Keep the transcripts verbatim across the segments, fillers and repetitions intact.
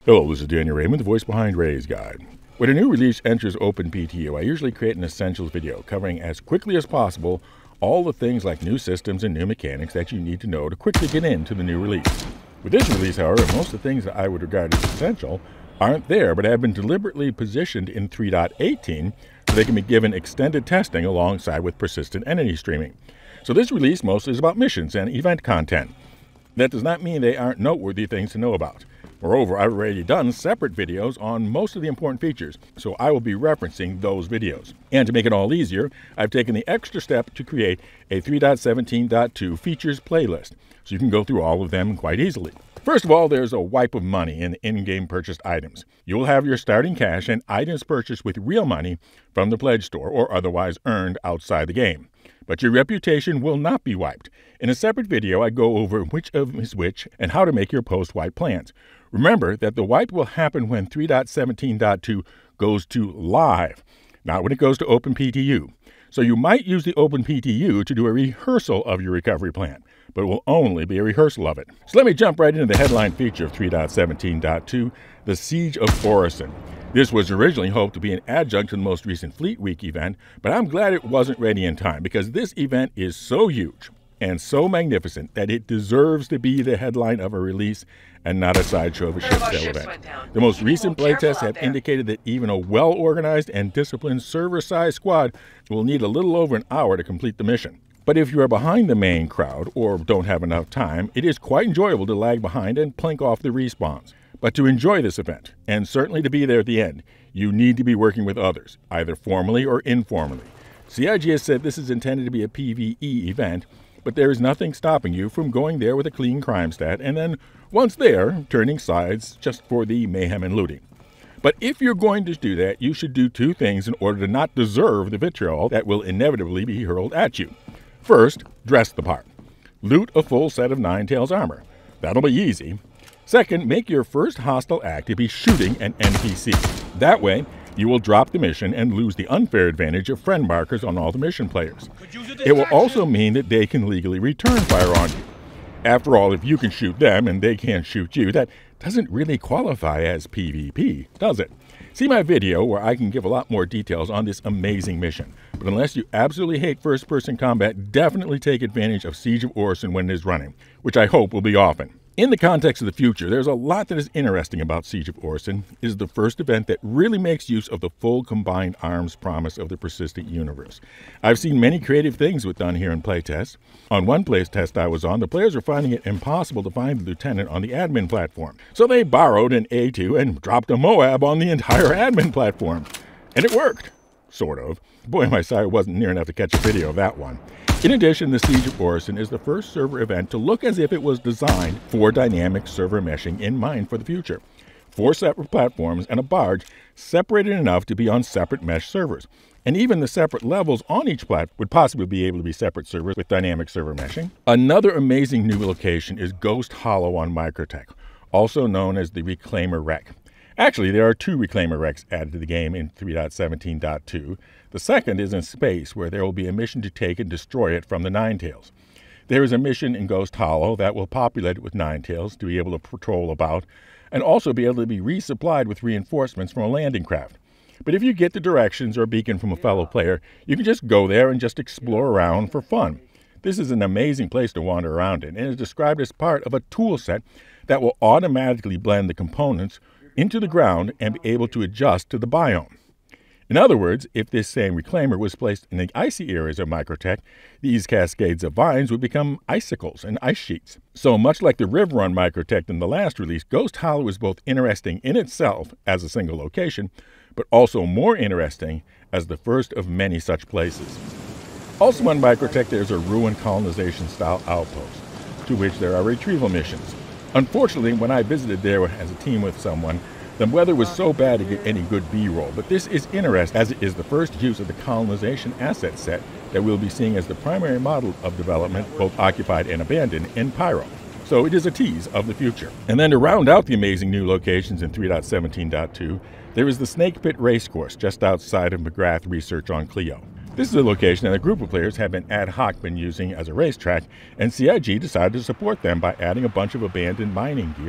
Hello, this is Daniel Raymond, the voice behind Ray's Guide. When a new release enters Open P T U, I usually create an essentials video covering as quickly as possible all the things like new systems and new mechanics that you need to know to quickly get into the new release. With this release, however, most of the things that I would regard as essential aren't there, but have been deliberately positioned in three point eighteen so they can be given extended testing alongside with persistent entity streaming. So this release mostly is about missions and event content. That does not mean they aren't noteworthy things to know about. Moreover, I've already done separate videos on most of the important features, so I will be referencing those videos. And to make it all easier, I've taken the extra step to create a three point seventeen point two features playlist, so you can go through all of them quite easily. First of all, there's a wipe of money in in-game purchased items. You will have your starting cash and items purchased with real money from the pledge store or otherwise earned outside the game. But your reputation will not be wiped. In a separate video, I go over which of is which and how to make your post-wipe plans. Remember that the wipe will happen when three point seventeen point two goes to live, not when it goes to Open P T U. So you might use the Open P T U to do a rehearsal of your recovery plan, but it will only be a rehearsal of it. So let me jump right into the headline feature of three point seventeen point two, the Siege of Orison. This was originally hoped to be an adjunct to the most recent Fleet Week event, but I'm glad it wasn't ready in time because this event is so huge and so magnificent that it deserves to be the headline of a release and not a sideshow of a ship sale event. The most recent playtests have indicated that even a well-organized and disciplined server-sized squad will need a little over an hour to complete the mission. But if you are behind the main crowd or don't have enough time, it is quite enjoyable to lag behind and plink off the respawns. But to enjoy this event, and certainly to be there at the end, you need to be working with others, either formally or informally. C I G has said this is intended to be a PvE event, but there is nothing stopping you from going there with a clean crime stat and then, once there, turning sides just for the mayhem and looting. But if you're going to do that, you should do two things in order to not deserve the vitriol that will inevitably be hurled at you. First, dress the part. Loot a full set of Ninetales armor. That'll be easy. Second, make your first hostile act to be shooting an N P C. That way, you will drop the mission and lose the unfair advantage of friend markers on all the mission players. It will also mean that they can legally return fire on you. After all, if you can shoot them and they can't shoot you, that doesn't really qualify as PvP, does it? See my video where I can give a lot more details on this amazing mission. But unless you absolutely hate first-person combat, definitely take advantage of Siege of Orison when it is running, which I hope will be often. In the context of the future, there's a lot that is interesting about Siege of Orison. It is the first event that really makes use of the full combined arms promise of the persistent universe. I've seen many creative things with done here in playtests. On one playtest I was on, the players were finding it impossible to find the lieutenant on the admin platform. So they borrowed an A two and dropped a Moab on the entire admin platform. And it worked. Sort of. Boy, my side wasn't near enough to catch a video of that one. In addition, the Siege of Orison is the first server event to look as if it was designed for dynamic server meshing in mind for the future. Four separate platforms and a barge separated enough to be on separate mesh servers. And even the separate levels on each platform would possibly be able to be separate servers with dynamic server meshing. Another amazing new location is Ghost Hollow on Microtech, also known as the Reclaimer Wreck. Actually, there are two Reclaimer Wrecks added to the game in three point seventeen point two. The second is in space, where there will be a mission to take and destroy it from the Ninetales. There is a mission in Ghost Hollow that will populate it with Ninetales to be able to patrol about, and also be able to be resupplied with reinforcements from a landing craft. But if you get the directions or beacon from a fellow player, you can just go there and just explore around for fun. This is an amazing place to wander around in, and is described as part of a tool set that will automatically blend the components into the ground and be able to adjust to the biome. In other words, if this same reclaimer was placed in the icy areas of Microtech, these cascades of vines would become icicles and ice sheets. So much like the river on Microtech in the last release, Ghost Hollow is both interesting in itself as a single location, but also more interesting as the first of many such places. Also on Microtech, there's a ruined colonization style outpost, to which there are retrieval missions. Unfortunately, when I visited there as a team with someone, the weather was so bad to get any good B-roll, but this is interesting as it is the first use of the colonization asset set that we'll be seeing as the primary model of development, both occupied and abandoned, in Pyro. So it is a tease of the future. And then to round out the amazing new locations in three point seventeen point two, there is the Snake Pit Racecourse just outside of McGrath Research on Clio. This is a location that a group of players have been ad hoc been using as a racetrack, and C I G decided to support them by adding a bunch of abandoned mining gear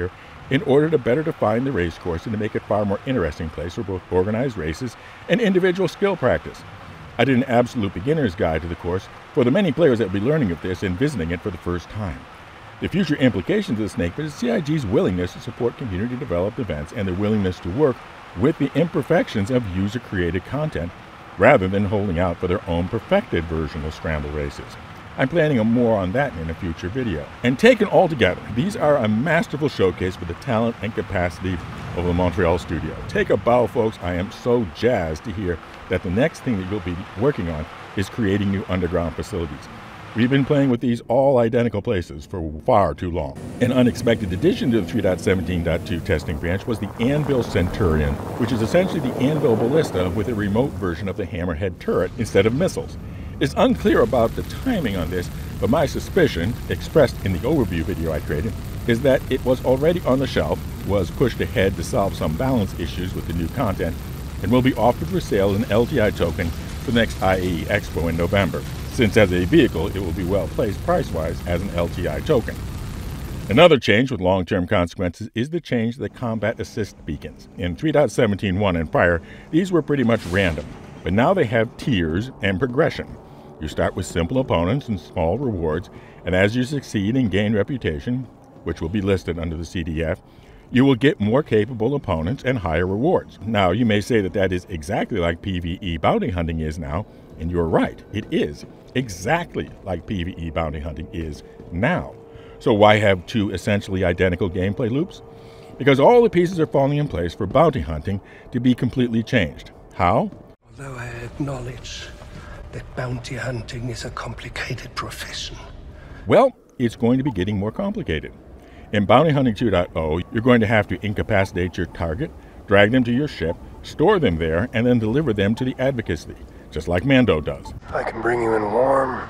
in order to better define the race course and to make it a far more interesting place for both organized races and individual skill practice. I did an absolute beginner's guide to the course for the many players that will be learning of this and visiting it for the first time. The future implications of the snake pit is C I G's willingness to support community-developed events and their willingness to work with the imperfections of user-created content rather than holding out for their own perfected version of scramble races. I'm planning on more on that in a future video. And taken all together, these are a masterful showcase for the talent and capacity of the Montreal studio. Take a bow, folks. I am so jazzed to hear that the next thing that you'll be working on is creating new underground facilities. We've been playing with these all identical places for far too long. An unexpected addition to the three point seventeen point two testing branch was the Anvil Centurion, which is essentially the Anvil ballista with a remote version of the Hammerhead turret instead of missiles. It's unclear about the timing on this, but my suspicion, expressed in the overview video I created, is that it was already on the shelf, was pushed ahead to solve some balance issues with the new content, and will be offered for sale as an L T I token for the next I A E Expo in November, since as a vehicle it will be well placed price-wise as an L T I token. Another change with long-term consequences is the change to the combat assist beacons. In three point seventeen point one and prior, these were pretty much random, but now they have tiers and progression. You start with simple opponents and small rewards, and as you succeed and gain reputation, which will be listed under the C D F, you will get more capable opponents and higher rewards. Now, you may say that that is exactly like PvE bounty hunting is now, and you're right, it is exactly like PvE bounty hunting is now. So why have two essentially identical gameplay loops? Because all the pieces are falling in place for bounty hunting to be completely changed. How? Although I acknowledge that bounty hunting is a complicated profession. Well, it's going to be getting more complicated. In Bounty Hunting two point oh, you're going to have to incapacitate your target, drag them to your ship, store them there, and then deliver them to the advocacy, just like Mando does. I can bring you in warm,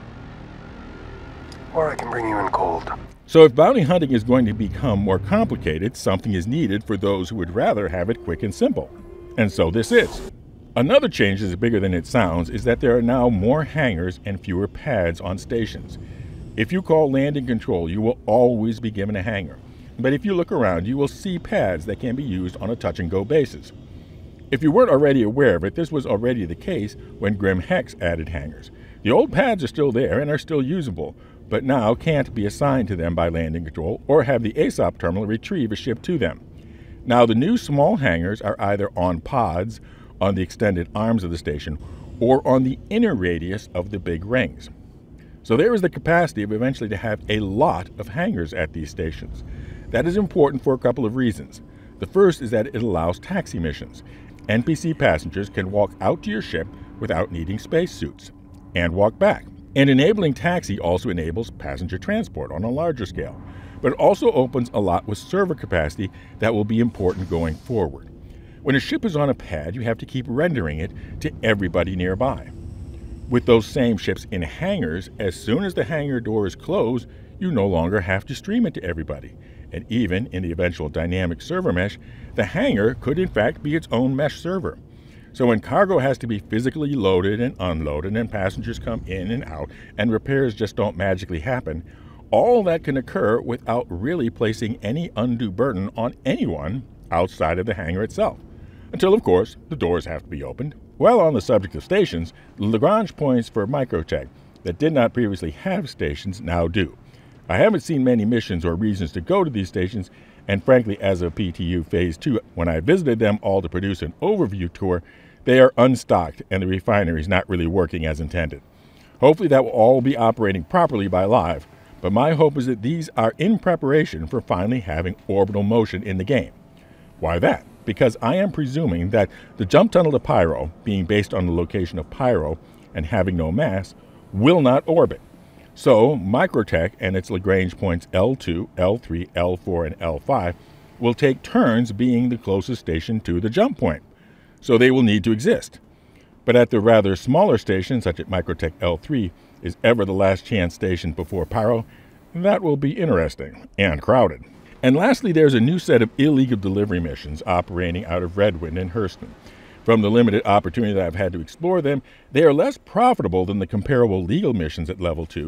or I can bring you in cold. So if bounty hunting is going to become more complicated, something is needed for those who would rather have it quick and simple. And so this is. Another change that is bigger than it sounds is that there are now more hangars and fewer pads on stations. If you call landing control, you will always be given a hangar. But if you look around, you will see pads that can be used on a touch-and-go basis. If you weren't already aware of it, this was already the case when Grim Hex added hangars. The old pads are still there and are still usable, but now can't be assigned to them by landing control or have the A S O P terminal retrieve a ship to them. Now the new small hangars are either on pods, on the extended arms of the station, or on the inner radius of the big rings. So there is the capacity of eventually to have a lot of hangars at these stations. That is important for a couple of reasons. The first is that it allows taxi missions. N P C passengers can walk out to your ship without needing spacesuits, and walk back. And enabling taxi also enables passenger transport on a larger scale, but it also opens a lot with server capacity that will be important going forward. When a ship is on a pad, you have to keep rendering it to everybody nearby. With those same ships in hangars, as soon as the hangar doors close, you no longer have to stream it to everybody. And even in the eventual dynamic server mesh, the hangar could in fact be its own mesh server. So when cargo has to be physically loaded and unloaded and passengers come in and out and repairs just don't magically happen, all that can occur without really placing any undue burden on anyone outside of the hangar itself. Until, of course, the doors have to be opened. While on the subject of stations, the Lagrange points for Microtech that did not previously have stations now do. I haven't seen many missions or reasons to go to these stations, and frankly, as of P T U Phase two, when I visited them all to produce an overview tour, they are unstocked and the refinery is not really working as intended. Hopefully that will all be operating properly by live, but my hope is that these are in preparation for finally having orbital motion in the game. Why that? Because I am presuming that the jump tunnel to Pyro, being based on the location of Pyro and having no mass, will not orbit. So Microtech and its Lagrange points L two, L three, L four, and L five will take turns being the closest station to the jump point. So they will need to exist. But at the rather smaller stations, such as Microtech L three, is ever the last chance station before Pyro, that will be interesting and crowded. And lastly, there's a new set of illegal delivery missions operating out of Redwind and Hurston. From the limited opportunity that I've had to explore them, they are less profitable than the comparable legal missions at level two.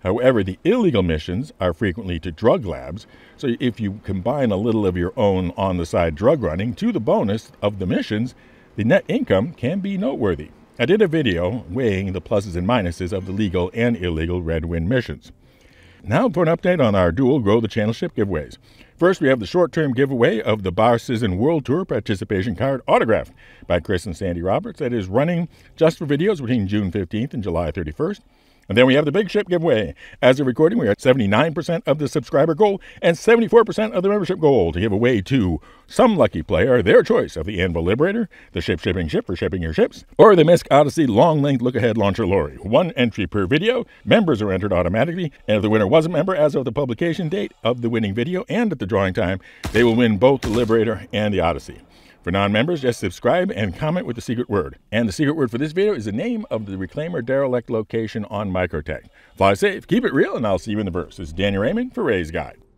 However, the illegal missions are frequently to drug labs, so if you combine a little of your own on-the-side drug running to the bonus of the missions, the net income can be noteworthy. I did a video weighing the pluses and minuses of the legal and illegal Red Wind missions. Now for an update on our dual Grow the Channel ship giveaways. First, we have the short-term giveaway of the Bar Citizen World Tour participation card autographed by Chris and Sandy Roberts that is running just for videos between June fifteenth and July thirty-first. And then we have the big ship giveaway. As of recording, we are at seventy-nine percent of the subscriber goal and seventy-four percent of the membership goal to give away to some lucky player their choice of the Anvil Liberator, the Ship Shipping Ship for shipping your ships, or the Misk Odyssey Long-Length Look-Ahead Launcher Lorry. One entry per video. Members are entered automatically, and if the winner was a member as of the publication date of the winning video and at the drawing time, they will win both the Liberator and the Odyssey. For non-members, just subscribe and comment with the secret word. And the secret word for this video is the name of the Reclaimer derelict location on Microtech. Fly safe, keep it real, and I'll see you in the verse. This is Danny Raymond for Ray's Guide.